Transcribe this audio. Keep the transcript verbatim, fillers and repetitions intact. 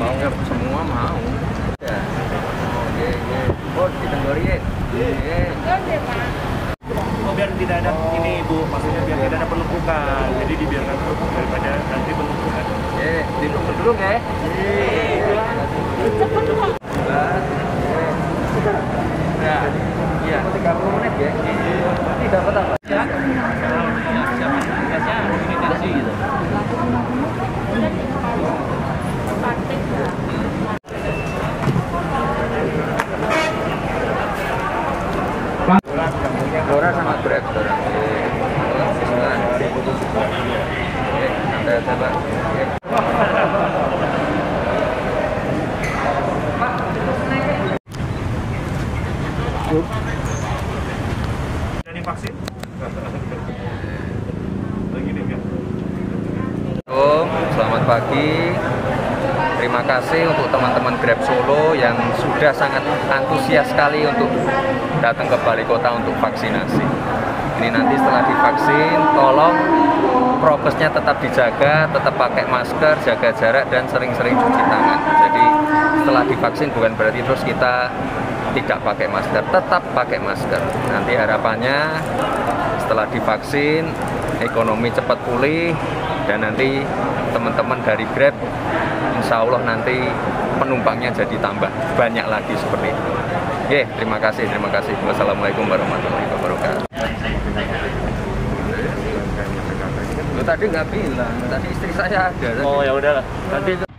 mau ya, semua mau. Ya. Oh, ye, ye. Oh, ditenggori ye. Ye. Oh, biar tidak ada ini Ibu, maksudnya biar tidak ada penumpukan. Jadi dibiarkan daripada nanti penumpukan. Ye, ditunggu dulu ya. Ya, iya. tiga puluh menit ya. Nanti dapat apa? Ya. Imitasi gitu. Dora sama Grab, Dora. Ada apa? Jadi vaksin? Lagi deh, ya. Assalamualaikum, selamat pagi. Terima kasih untuk teman-teman Grab Solo yang sudah sangat antusias sekali untuk datang ke balai kota untuk vaksinasi. Ini nanti setelah divaksin, tolong prokesnya tetap dijaga, tetap pakai masker, jaga jarak, dan sering-sering cuci tangan. Jadi setelah divaksin bukan berarti terus kita tidak pakai masker, tetap pakai masker. Nanti harapannya setelah divaksin, ekonomi cepat pulih, dan nanti teman-teman dari Grab insya Allah nanti penumpangnya jadi tambah banyak lagi seperti itu. Oke, terima kasih, terima kasih. Wassalamualaikum warahmatullahi wabarakatuh. Lu tadi nggak bilang, tadi istri saya ada. Oh ya udahlah. Nanti